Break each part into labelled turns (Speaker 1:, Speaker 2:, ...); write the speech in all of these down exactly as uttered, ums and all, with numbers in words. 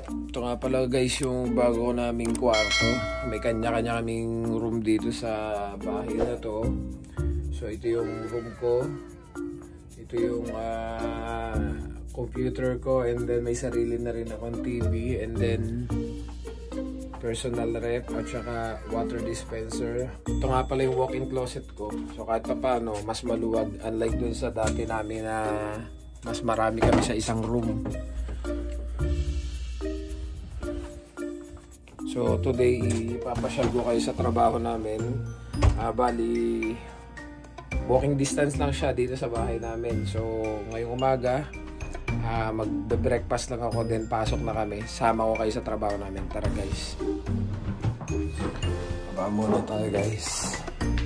Speaker 1: Ito nga pala guys yung bago naming kwarto. May kanya-kanya kaming room dito sa bahay na to. So ito yung room ko. Ito yung uh, computer ko, and then may sarili na rin akong T V, and then personal ref at saka water dispenser. Ito nga pala yung walk-in closet ko. So kahit pa paano, mas maluwag, unlike dun sa dati namin na mas marami kami sa isang room. So today, ipapasyal ko kayo sa trabaho namin. Uh, bali, walking distance lang siya dito sa bahay namin. So ngayong umaga, uh, magbe-breakfast lang ako, then pasok na kami. Sama ko kayo sa trabaho namin. Tara guys. Aba muna tayo guys.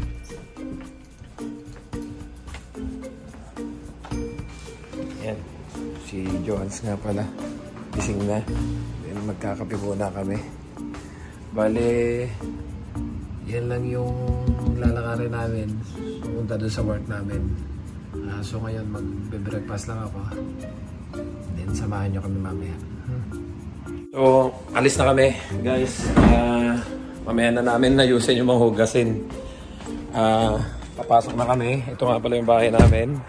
Speaker 1: Yan. Si Johans nga pala. Gising na. Then magkakape muna kami. Bale, yan lang yung lalakarin namin pupunta doon sa work namin. Uh, so ngayon magbe-breakfast lang ako. Then samahan nyo kami mamaya. So alis na kami guys. Uh, mamaya na namin nayusin yung mga hugasin. Uh, papasok na kami. Ito nga pala yung bahay namin.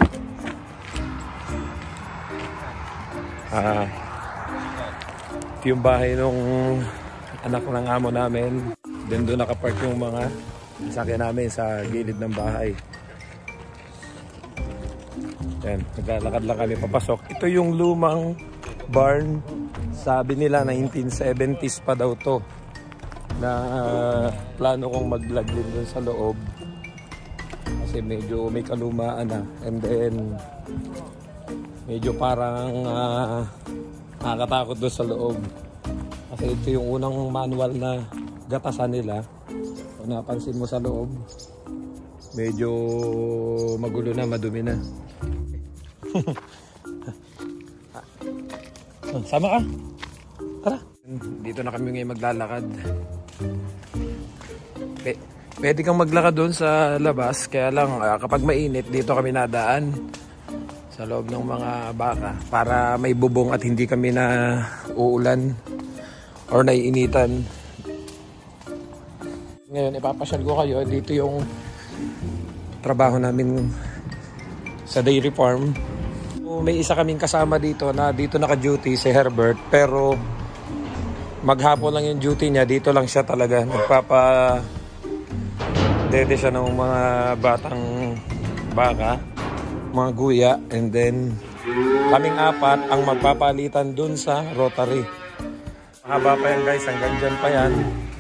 Speaker 1: Uh, ito yung bahay nung anak ng amo namin. Then doon nakapark yung mga sasakyan namin sa gilid ng bahay. Yan, naglalakad lang kami papasok. Ito yung lumang barn. Sabi nila nineteen seventies pa daw to. Na uh, plano kong mag-vlog din doon sa loob. Kasi medyo may kalumaan na. And then medyo parang uh, nakakatakot doon sa loob. Kasi ito yung unang manual na gatasan nila. Kung napansin mo sa loob, medyo magulo na, madumi na. Sama ka? Tara. Dito na kami ngayon maglalakad. P pwede kang maglakad doon sa labas. Kaya lang uh, kapag mainit, dito kami nadaan sa loob ng mga baka para may bubong at hindi kami na uulan or naiinitan. Ngayon ipapasyal ko kayo. Dito yung trabaho namin sa dairy farm. May isa kaming kasama dito na dito naka-duty, si Herbert, pero maghapon lang yung duty niya. Dito lang siya talaga nagpapa dede siya ng mga batang baka, mga guya, and then kaming apat ang magpapalitan dun sa rotary. Mahaba pa yan guys, hanggang dyan pa yan.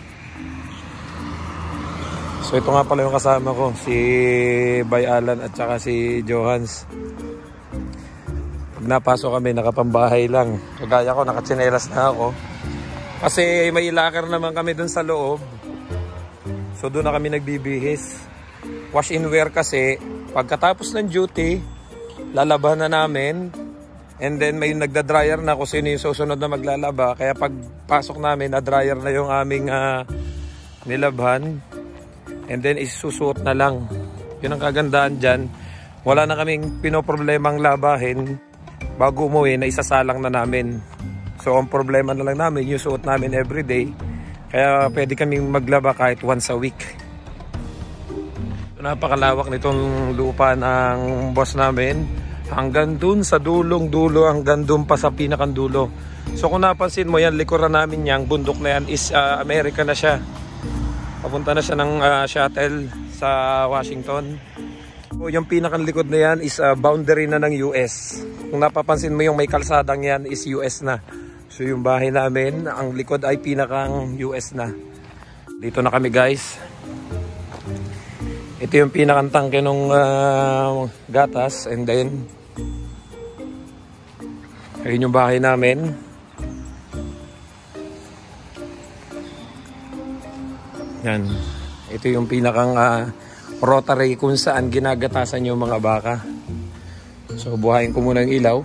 Speaker 1: So ito nga pala yung kasama ko, si Bay Alan at saka si Johans. Pag napasok kami, nakapambahay lang. Kagaya ko, nakatsinelas na ako. Kasi may locker naman kami dun sa loob. So doon na kami nagbibihis. Wash and wear kasi, pagkatapos ng duty, lalaban na namin. And then may nagda-dryer na kung sino yung susunod na maglalaba. Kaya pagpasok namin, na-dryer na yung aming uh, nilabhan. And then isusuot na lang. Yun ang kagandaan dyan. Wala na kaming pinoproblemang labahin. Bago umuwi, na isasalang na namin. So ang problema na lang namin, yung suot namin everyday. Kaya pwede kaming maglaba kahit once a week. Napakalawak nitong lupa ng boss namin. Hanggang dun sa dulong dulo, hanggang dun pa sa pinakang dulo. So kung napansin mo yan, likuran namin yang bundok na yan is uh, America na siya. Papunta na siya ng uh, shuttle sa Washington. So yung pinakang likod na yan is uh, boundary na ng U S. Kung napapansin mo yung may kalsadang yan is U S na. So yung bahay namin, ang likod ay pinakang U S na. Dito na kami guys. Ito yung pinakang tangke ng uh, gatas, and then ayun yung bahay namin. Yan. Ito yung pinakang uh, rotary kung saan ginagatasan yung mga baka. So buhayin ko muna yung ilaw.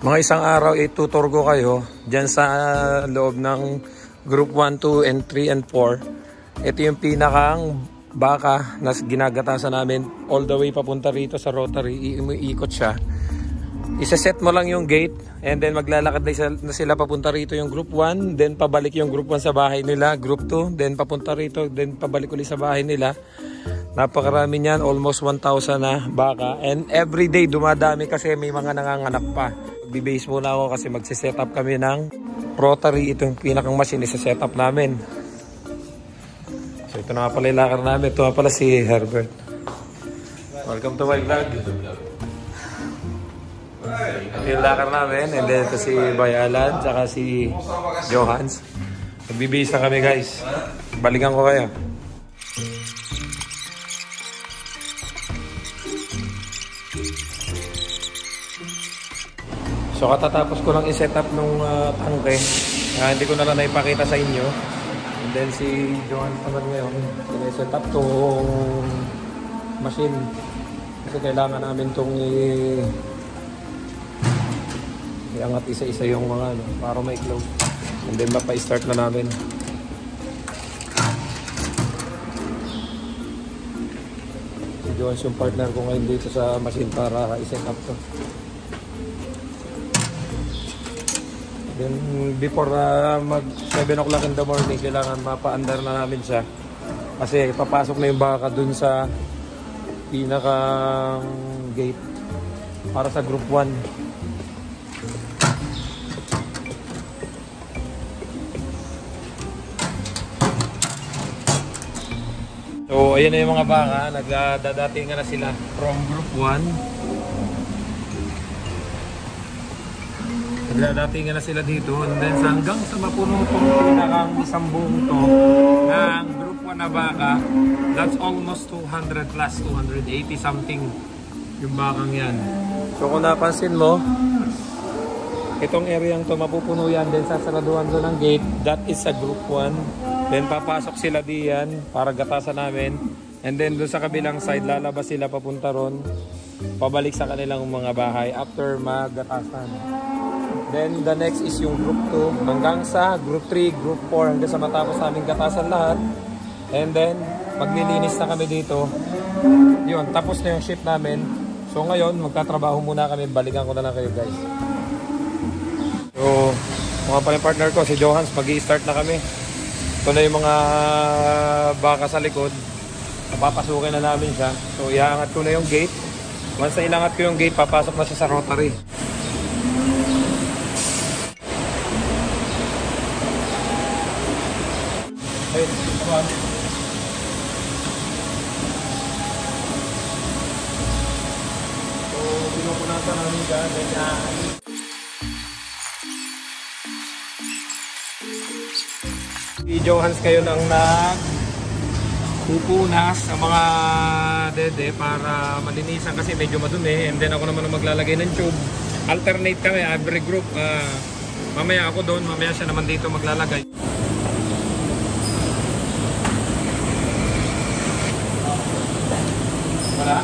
Speaker 1: Mga isang araw itutur ko kayo dyan sa loob ng Group one, two, and three, and four. Ito yung pinakang baka na ginagatasan namin all the way papunta rito sa rotary. Iikot siya. Isa-set mo lang yung gate and then maglalakad na sila papunta rito yung Group one, then pabalik yung Group one sa bahay nila, Group two, then papunta rito, then pabalik ulit sa bahay nila. Napakarami niyan, almost one thousand na baka, and every day dumadami kasi may mga nanganganak pa. Bibase muna ako kasi magsiset up kami ng rotary. Itong pinakang machine isa-set up namin. So ito na nga pala yung lakar namin. Ito nga pala si Herbert. Welcome to my vlog. Ito yung lakar namin, and then ito si Bay Alan tsaka si Johans. Nagbibihis na kami guys. Balikan ko kayo. So katatapos ko lang i-set up nung uh, tangke. Uh, hindi ko na lang naipakita sa inyo. And then si Johans naman ngayon, i-set up tong machine. Kasi kailangan namin itong i- iangat isa-isa yung mga ano, para may close. And then mapa-start na namin. Si Johans yung partner ko ngayon dito sa machine para i-set up to. Then before uh, mag seven o'clock in the morning, kailangan mapa-under na namin siya. Kasi papasok na yung baka dun sa pinakang gate para sa Group one. So ayan na yung mga baka, nagdadatingan na sila from Group one. Nagdadatingan na sila dito, and then hanggang sa mapuno itong pinakang isang buong to ng Group one na baka. That's almost two hundred plus, two hundred eighty something yung bakang yan. So kung napansin mo, itong area to mapupuno yan, then sasaraduhan doon ng gate. That is a Group one. Then papasok sila diyan para gatasan namin, and then doon sa kabilang side lalabas sila papunta ron, pabalik sa kanilang mga bahay after maggatasan. Then the next is yung Group two hanggang sa Group three, Group four, hanggang sa matapos namin gatasan lahat. And then maglilinis na kami dito. Yun, tapos na yung shift namin. So ngayon magtatrabaho muna kami. Balikan ko na lang kayo guys. So mga pala partner ko, si Johans, mag-i-start na kami. Ito na yung mga baka sa likod. Napapasukin na namin siya. So iangat ko na yung gate. Once na ilangat ko yung gate, papasok na siya sa rotary. Hey, come on. So, pinupunasan namin dyan. Si Johans kayo nang nagpupunas sa mga dede para malinisan kasi medyo madumi. And then ako naman ang maglalagay ng tube. Alternate kami, every group. Uh, mamaya ako doon, mamaya siya naman dito maglalagay. Wala?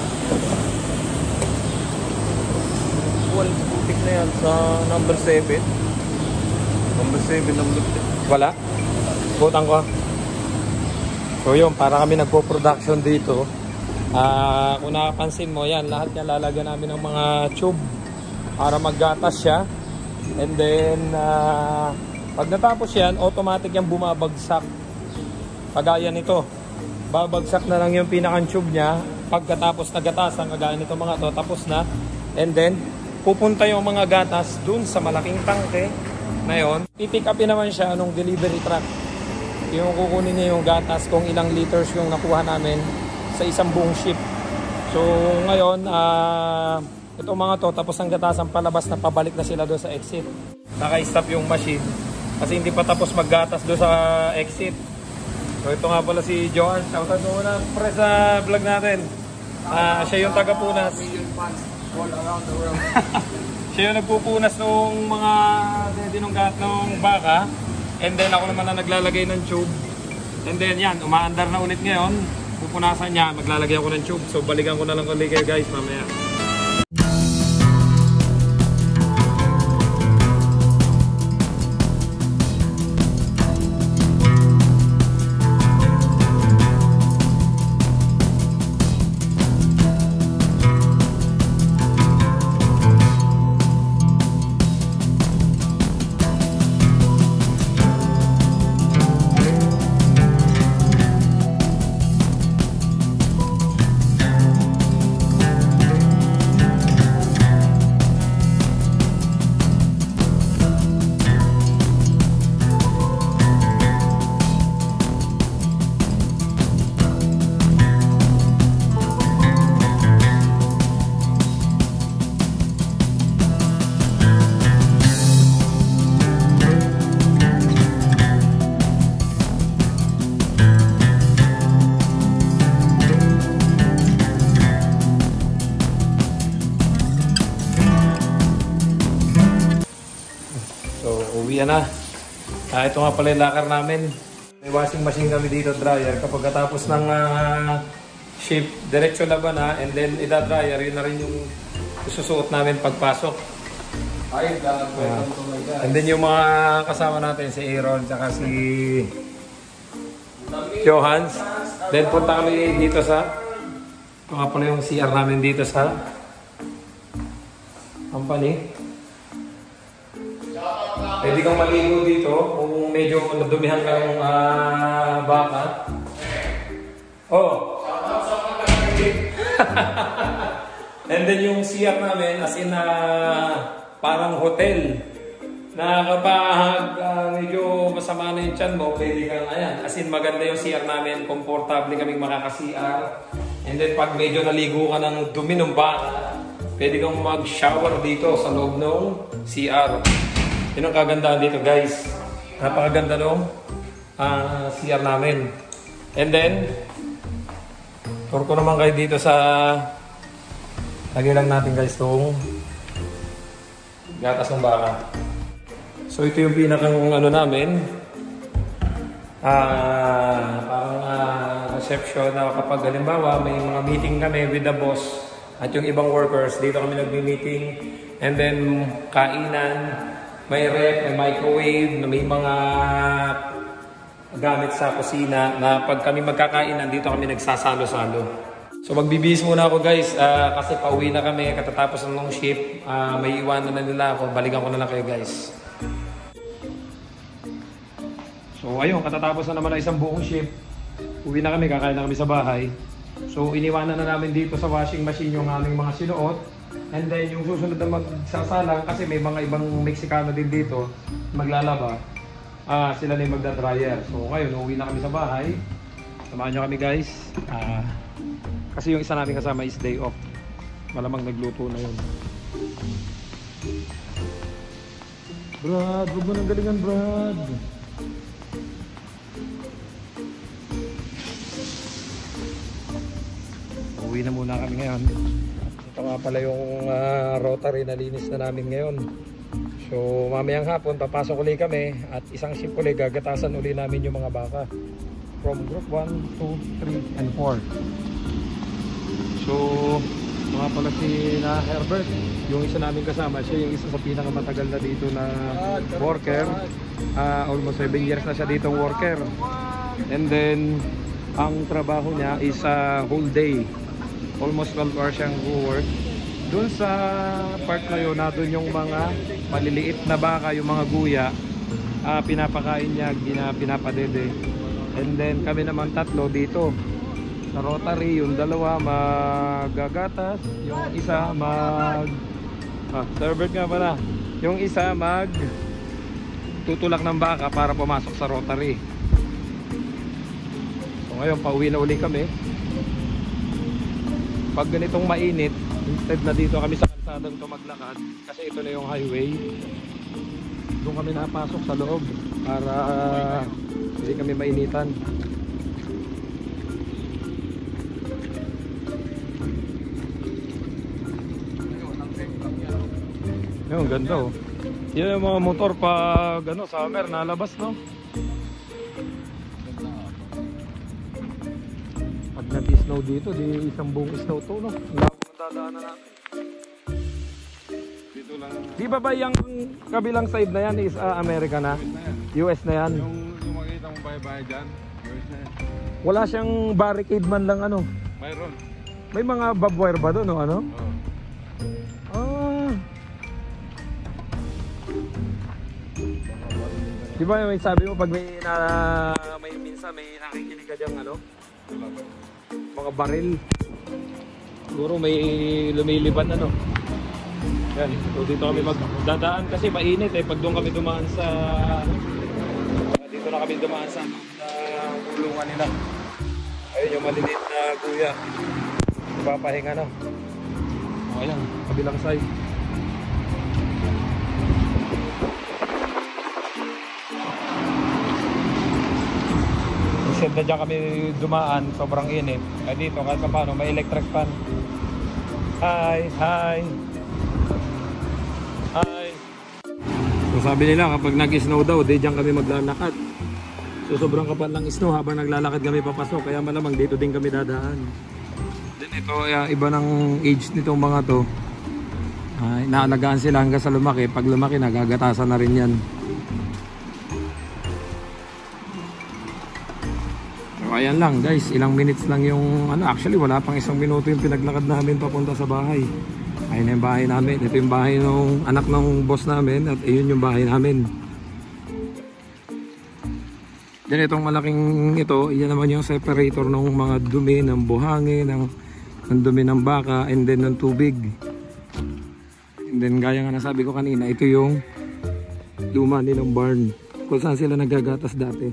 Speaker 1: Wala, putik na yan sa number seven. Number seven, number seven. Wala? Butang ko. So yun, para kami nagpo-production dito. Uh, kung nakapansin mo yan, lahat yan lalagyan namin ng mga tube para maggatas siya. And then, uh, pag natapos yan, automatic yan bumabagsak. Kagaya nito. Babagsak na lang yung pinakang tube niya. Pagkatapos na gatasan, kagaya nito mga to, tapos na. And then, pupunta yung mga gatas dun sa malaking tangke na yun. Pipick upin naman siya nung delivery truck. Yung kukunin niya yung gatas kung ilang liters yung nakuha namin sa isang buong ship. So, ngayon, uh, itong mga to, tapos ang gatasan palabas na pabalik na sila doon sa exit. Naka-stop yung machine kasi hindi pa tapos maggatas doon sa exit. So, ito nga pala si Johans. Shoutout mo muna pre sa vlog natin. Uh, siya yung taga-punas. All around the world. Siya yung nagpupunas ng mga dinunggat ng baka. And then ako naman na naglalagay ng tube. And then yan, umaandar na ulit ngayon. Pupunasan niya, maglalagay ako ng tube. So balikan ko na lang ulit kayo guys mamaya. So, uwi na. Ah, ito nga pala yung locker namin. May washing machine kami dito, dryer. Kapag katapos ng uh, shift, diretso laban na, and then ida-dryer, yun na rin yung susuot namin pagpasok.
Speaker 2: Ay, uh,
Speaker 1: and then yung mga kasama natin, si Aaron, saka si Johans. Then punta kami dito sa, ito nga pala yung C R namin dito sa company. Pwede kang maligo dito kung medyo nadumihan ka ng uh, baka. Oh! And then yung C R namin, as in uh, parang hotel. Na kapag uh, medyo masama na yung tiyan mo, pwede kang, ayan, as in maganda yung C R namin, komportable kaming makaka-C R. And then pag medyo naligo ka ng dumi ng baka, pwede kang mag-shower dito sa loob ng C R. Yun ang kagandahan dito, guys. Napakaganda nung uh, C R namin. And then, tour ko naman kayo dito sa, lagay lang natin guys itong gatas ng baka. So ito yung pinakang ano namin, uh, parang uh, reception na kapag halimbawa may mga meeting kami with the boss at yung ibang workers, dito kami nagmi-meeting. And then kainan, may rep, may microwave, may mga gamit sa kusina na pag kami magkakainan, dito kami nagsasalo-salo. So magbibihis muna ako guys, uh, kasi pauwi na kami katatapos ng long shift. Uh, may iwanan na nila ako, balikan ko na lang kayo guys. So ayun, katatapos na naman ng isang buong shift. Uwi na kami, kakain na kami sa bahay. So iniwanan na namin dito sa washing machine yung aming mga sinuot. And then yung susunod na magsasalang, kasi may mga ibang Meksikano din dito maglalaba, ah, sila na yung magda-dryer. So ngayon, uwi na kami sa bahay. Samahan nyo kami guys. Ah, kasi yung isa namin kasama is day off. Malamang nagluto na yun. Brad, huwag mo nang galingan, Brad. Uwi na muna kami ngayon. Ito nga pala yung uh, rotary na linis na namin ngayon. So mamayang hapon papasok ulit kami at isang shift ulit gagatasan ulit namin yung mga baka from group one, two, three, and four. So ito nga pala si na Herbert, yung isa namin kasama. Siya yung isa sa pinakamatagal na dito na worker. uh, Almost seven years na siya ditong worker. And then ang trabaho niya is uh, whole day. Almost twelve hours siyang work. Doon sa part na yun, na doon yung mga maliliit na baka, yung mga guya, uh, pinapakain niya, pinapadede. And then kami naman tatlo dito sa rotary, yung dalawa magagatas, yung isa mag ah, servant nga pala, yung isa mag tutulak ng baka para pumasok sa rotary. So ngayon pauwi na uli kami. Pag ganitong mainit, instead na dito kami sa kalsadang to maglakad, kasi ito na yung highway, doon kami napasok sa loob para uh, hindi kami mainitan. Yung ganda oh. Yan yung mga motor pag ano, summer nalabas, no? Nag-snow dito, di isang buong snow to, no? Labo ng dadaanan natin. Dito lang. Di ba ba yung kabilang side na yan is uh, America na? U S na yan?
Speaker 2: Yung, yung makikita mong bahay-bahay dyan, U S na yan.
Speaker 1: Wala siyang barricade man lang, ano?
Speaker 2: Mayroon.
Speaker 1: May mga barbed wire ba doon, no? Ano?
Speaker 2: Oo.
Speaker 1: Ah. Di ba may sabi mo pag may na may minsan may nakikinig ka diyang ano? Mga baril. Siguro may lumilipad ano. Yan. So dito kami magdadaan kasi mainit eh. Pag doon kami dumaan sa dito na kami dumaan sa uh, kulungan nila. Ayun yung maliliit na kuya. Ipapahinga na. Ayan, kabilang side. Instead na dyan kami dumaan, sobrang init. Kaya dito, kahit paano, may electric fan. Hi! Hi! Hi! So sabi nila kapag nag-snow daw, di dyan kami maglalakad. So sobrang kapal ng snow habang naglalakad kami papasok, kaya malamang dito din kami dadaan. Then ito, uh, iba ng age nitong mga to. Uh, inaalagaan sila hanggang sa lumaki. Pag lumaki, nagagatasan na rin yan. So ayan lang guys, ilang minutes lang yung ano, actually wala pang isang minuto yung pinaglakad namin papunta sa bahay. Ayun na yung bahay namin. Ito yung bahay ng anak ng boss namin at ayun yung bahay namin. Then itong malaking ito, yan naman yung separator ng mga dumi ng buhangin, ng, ng dumi ng baka, and then ng tubig. And then gaya nga nasabi ko kanina, ito yung luma nilang barn kung saan sila nagagatas dati.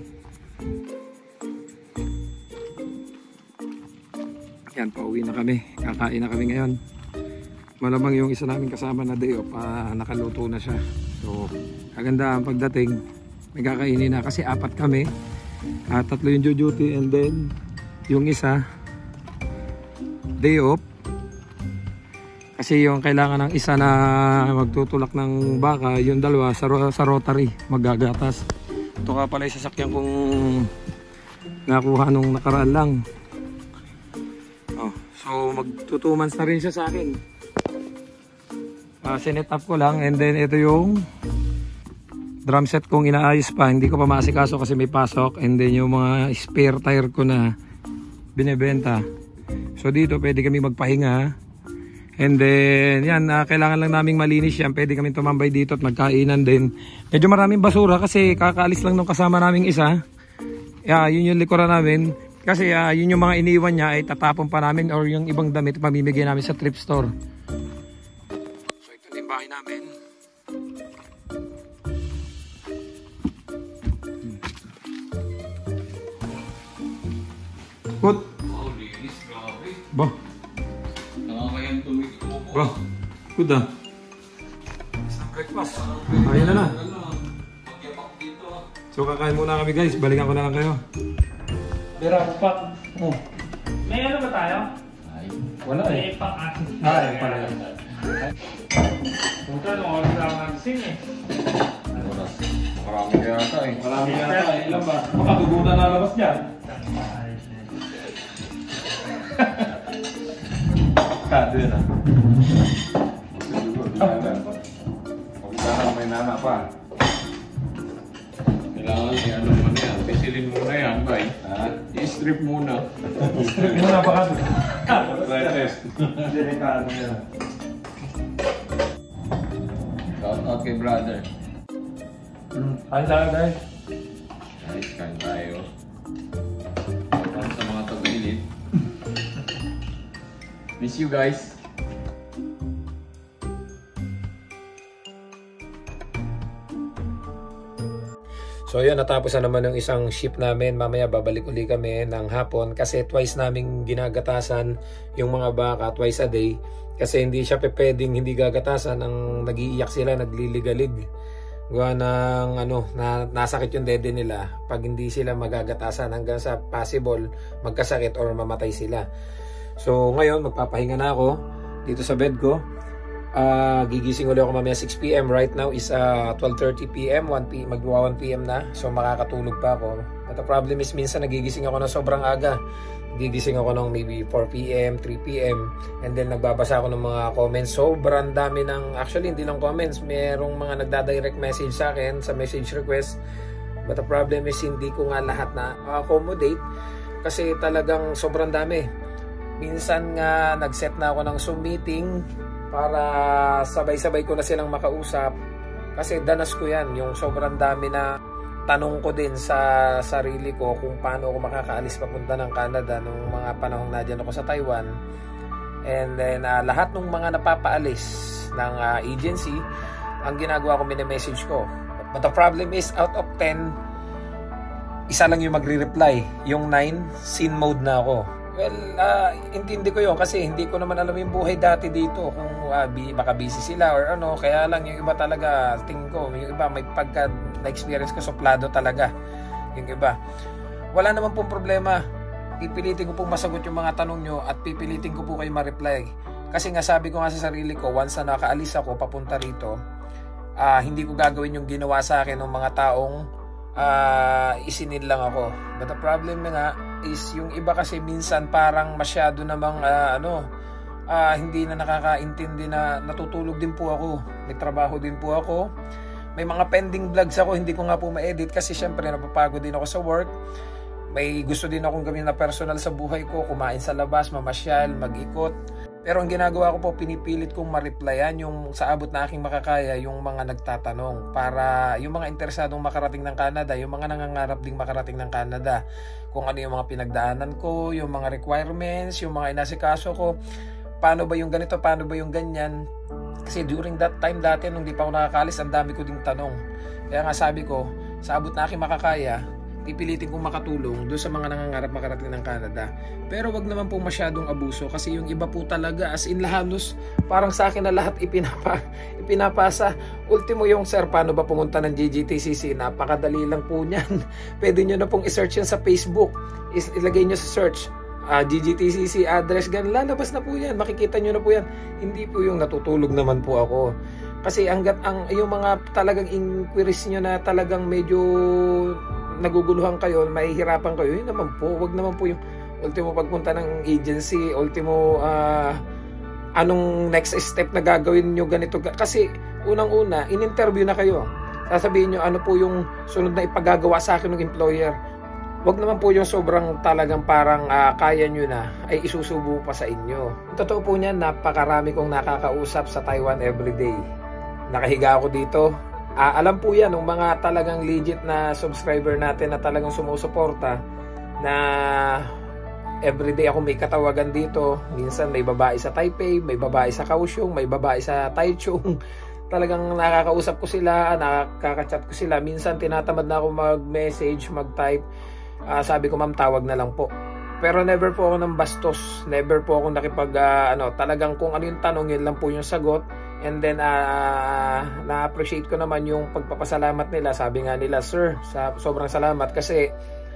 Speaker 1: Yan, pauwi na kami, kakain na kami ngayon. Malamang yung isa namin kasama na day off, uh, nakaluto na siya. So kaganda ang pagdating, may kakainin na kasi apat kami, uh, tatlo yung duty, and then yung isa day off. Kasi yung kailangan ng isa na magtutulak ng baka, yung dalawa sa, sa rotary magagatas. Ito ka pala yung sasakyan kong nakuha nung nakaraan lang. Oh, so magto two months na rin siya sa akin. Uh, sinet up ko lang, and then ito yung drum set kong inaayos pa, hindi ko pa maasikaso kasi may pasok, and then yung mga spare tire ko na binebenta. So dito pwede kami magpahinga. And then, yan, uh, kailangan lang naming malinis yan. Pwede kami tumambay dito at magkainan din. Medyo maraming basura kasi kakaalis lang nung kasama naming isa. Yeah, yun yung likuran namin. Kasi uh, yun yung mga iniwan niya ay tatapon pa namin, or yung ibang damit pamimigay namin sa thrift store. So, ito din bahay namin. Good.
Speaker 2: Oh, linis, grabe.
Speaker 1: Ba?
Speaker 2: Nakakayang tumigil mo po.
Speaker 1: Ba? Good ah. Isang breakfast. Ayun na na.
Speaker 2: Pagyapak dito.
Speaker 1: So kakain muna kami guys. Balikan ko na lang kayo.
Speaker 3: Bira ko pa. Oh. May ano ba tayo?
Speaker 2: Ay,
Speaker 1: Wala eh.
Speaker 3: May pang-asin.
Speaker 1: Ah, eh, pala yan.
Speaker 3: Puta, nung oras lang nagising eh.
Speaker 2: oras. Marami kaya ata eh.
Speaker 1: Marami yata eh. Ilan ba? Baka dugutan na labas dyan. Kado yun ah.
Speaker 2: Pagkakaroon may nana pa. Kailangan i-ano mo na yan. Pisilin muna yan, bay. I-strip muna.
Speaker 1: Strip mo na baka.
Speaker 2: Try test.
Speaker 1: Delikado yan.
Speaker 2: Shout out kay brother.
Speaker 1: Kain tayo guys.
Speaker 2: Guys, kain tayo. Para sa mga taga-init. Miss you guys.
Speaker 1: So yun, natapos na naman yung isang ship namin. Mamaya babalik uli kami ng hapon kasi twice namin ginagatasan yung mga baka, twice a day. Kasi hindi siya pwedeng hindi gagatasan. Ang nag-iiyak sila, nagliligalig. Gawa ng ano, na, nasakit yung dede nila pag hindi sila magagatasan hanggang sa possible magkasakit or mamatay sila. So ngayon magpapahinga na ako dito sa bed ko. Uh, gigising ulit ako mamaya six p m Right now is uh, twelve thirty p m Magwa one p m na. So makakatulog pa ako. But the problem is minsan nagigising ako ng sobrang aga. Gigising ako ng maybe four p m, three p m And then nagbabasa ako ng mga comments. Sobrang dami ng, actually hindi lang comments, merong mga nagda-direct message sa akin sa message request. But the problem is hindi ko nga lahat na accommodate kasi talagang sobrang dami. Minsan nga nag-set na ako ng Zoom meeting para sabay-sabay ko na silang makausap kasi danas ko yan, yung sobrang dami na tanong ko din sa sarili ko kung paano ako makakaalis papunta ng Canada nung mga panahong nadyan ako sa Taiwan. And then uh, lahat ng mga napapaalis ng uh, agency, ang ginagawa ko, mini-message ko. But the problem is out of ten, isa lang yung magre-reply. Yung nine, scene mode na ako. Well, uh, intindi ko yun kasi hindi ko naman alam yung buhay dati dito kung uh, baka busy sila or ano. Kaya lang yung iba talaga, tingin ko, yung iba may pagka na-experience ko, suplado talaga yung iba. Wala naman pong problema. Pipilitin ko pong masagot yung mga tanong nyo at pipilitin ko po kayo ma-reply. Kasi nga sabi ko nga sa sarili ko, once na nakaalis ako papunta rito, uh, hindi ko gagawin yung ginawa sa akin ng mga taong uh, isinil lang ako. But the problem nga is yung iba kasi minsan parang masyado namang uh, ano, uh, hindi na nakakaintindi na natutulog din po ako. May trabaho din po ako. May mga pending vlogs ako, hindi ko nga po ma-edit kasi syempre napapagod din ako sa work. May gusto din akong gawin na personal sa buhay ko, kumain sa labas, mamasyal, mag-ikot. Pero ang ginagawa ko po, pinipilit kong ma-replyan yung sa abot na aking makakaya yung mga nagtatanong para yung mga interesadong makarating ng Canada, yung mga nangangarap ding makarating ng Canada, kung ano yung mga pinagdaanan ko, yung mga requirements, yung mga inasikaso ko, paano ba yung ganito, paano ba yung ganyan. Kasi during that time dati nung di pa ako nakakalis, ang dami ko ding tanong. Kaya nga sabi ko, sa abot na aking makakaya, pipilitin kong makatulong doon sa mga nangangarap makarating ng Canada. Pero wag naman po masyadong abuso kasi yung iba po talaga as in lahalos parang sa akin na lahat ipinapa, ipinapasa. Ultimo yung sir, paano ba pumunta ng G G T C C? Napakadali lang po niyan. Pwede nyo na pong i-search yan sa Facebook. Is ilagay nyo sa search. Uh, G G T C C address, gan lalabas na po yan. Makikita nyo na po yan. Hindi po yung natutulog naman po ako. Kasi hanggat ang, yung mga talagang inquiries nyo na talagang medyo naguguluhan kayo, mahihirapan kayo, yun naman po, wag naman po yung ultimo pagpunta ng agency, ultimo uh, anong next step na gagawin nyo ganito, kasi unang-una in-interview na kayo, sasabihin nyo ano po yung sunod na ipagagawa sa akin ng employer. Wag naman po yung sobrang talagang parang uh, kaya nyo na ay isusubo pa sa inyo. Totoo po niyan, napakarami kong nakakausap sa Taiwan everyday. Nakahiga ako dito. Uh, alam po yan ng mga talagang legit na subscriber natin na talagang sumusuporta na everyday ako may katawagan dito. Minsan may babae sa Taipei, may babae sa Kaohsiung, may babae sa Taichung. Talagang nakakausap ko sila, nakaka-chat ko sila. Minsan tinatamad na ako mag-message, mag-type. Uh, sabi ko, ma'am, tawag na lang po. Pero never po ako ng bastos. Never po ako nakipag, uh, ano, talagang kung ano yung tanong, yun lang po yung sagot. And then uh, na-appreciate ko naman yung pagpapasalamat nila. Sabi nga nila, sir, sa sobrang salamat kasi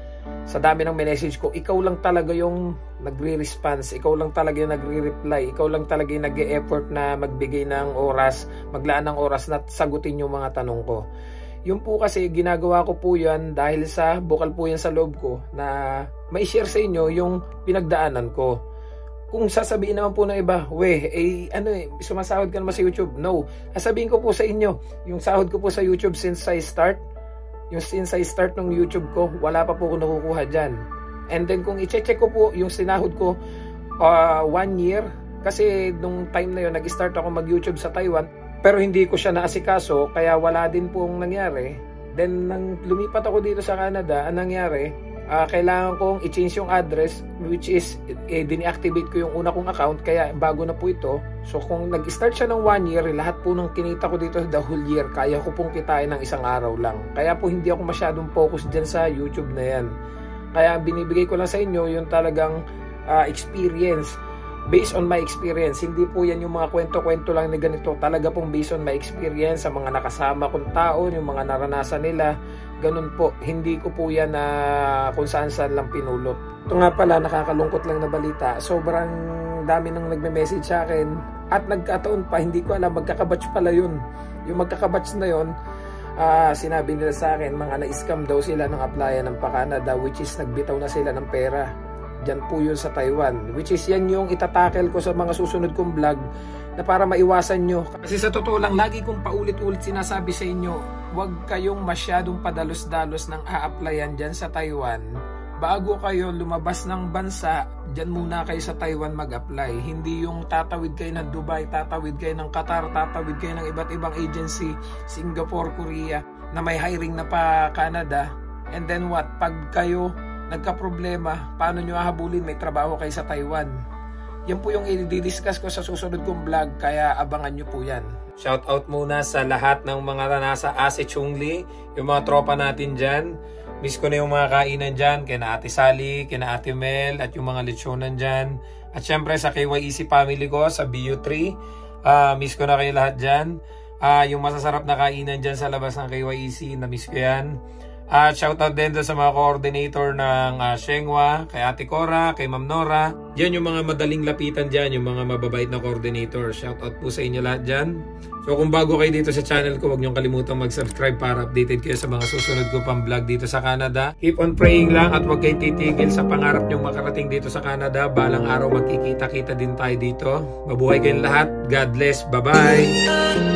Speaker 1: sa dami ng message ko, ikaw lang talaga yung nagre-response, ikaw lang talaga yung nagre-reply, ikaw lang talaga yung nag-e-effort na magbigay ng oras, maglaan ng oras na sagutin yung mga tanong ko. Yun po kasi ginagawa ko po yan dahil sa bukal po yan sa loob ko na mai-share sa inyo yung pinagdaanan ko. Kung sasabihin naman po ng iba, weh, eh, ano eh, sumasahod ka naman sa YouTube. No. Sasabihin ko po sa inyo, yung sahod ko po sa YouTube since I start, yung since I start ng YouTube ko, wala pa po ako nakukuha dyan. And then kung i-check ko po yung sinahod ko uh, one year, kasi nung time na yun, nag-start ako mag-YouTube sa Taiwan, pero hindi ko siya naasikaso, kaya wala din pong nangyari. Then nang lumipat ako dito sa Canada, ang nangyari, Uh, kailangan kong i-change yung address, which is eh, dini-activate ko yung una kong account, kaya bago na po ito. So kung nag-start siya ng one year, lahat po ng kinita ko dito the whole year, kaya ko pong kitain ng isang araw lang. Kaya po hindi ako masyadong focus dyan sa YouTube na yan. Kaya binibigay ko lang sa inyo yung talagang uh, experience, based on my experience. Hindi po yan yung mga kwento-kwento lang na ganito, talaga pong based on my experience, sa mga nakasama kong tao, yung mga naranasan nila. Ganun po, hindi ko po yan na uh, kung saan-saan lang pinulot. Ito nga pala, nakakalungkot lang na balita. Sobrang dami nang nagme-message sa akin at nagkataon pa, hindi ko alam, magkakabatch pala yun. Yung magkakabatch na yun, uh, sinabi nila sa akin, mga na-scam daw sila ng applyan ng pa-Canada, which is nagbitaw na sila ng pera. Diyan po yun sa Taiwan, which is yan yung itatakel ko sa mga susunod kong vlog na para maiwasan nyo. Kasi sa totoo lang, lagi kong paulit-ulit sinasabi sa inyo, huwag kayong masyadong padalos-dalos ng a-applyan dyan sa Taiwan. Bago kayo lumabas ng bansa, dyan muna kayo sa Taiwan mag-apply. Hindi yung tatawid kayo ng Dubai, tatawid kayo ng Qatar, tatawid kayo ng iba't ibang agency, Singapore, Korea, na may hiring na pa Canada. And then what? Pag kayo nagka-problema, paano nyo hahabulin? May trabaho kayo sa Taiwan. Yan po yung i-discuss ko sa susunod kong vlog, kaya abangan nyo po yan. Shout out muna sa lahat ng mga nasa Ase Chungli, yung mga tropa natin dyan. Miss ko na yung mga kainan dyan, kina Ate Sally, kina Ate Mel, at yung mga lechonan dyan. At syempre sa K Y E C family ko, sa B U three, uh, miss ko na kayo lahat dyan. Uh, yung masasarap na kainan dyan sa labas ng K Y E C, na miss ko yan. At shoutout din doon sa mga coordinator ng uh, Shengwa, kay Ate Cora, kay Ma'am Nora. Yan yung mga madaling lapitan dyan, yung mga mababait na coordinator. Shoutout po sa inyo lahat dyan. So kung bago kayo dito sa channel ko, huwag niyong kalimutang mag-subscribe para updated kayo sa mga susunod ko pang vlog dito sa Canada. Keep on praying lang at huwag kayong titigil sa pangarap niyong makarating dito sa Canada. Balang araw magkikita-kita din tayo dito. Mabuhay kayong lahat. God bless. Bye-bye!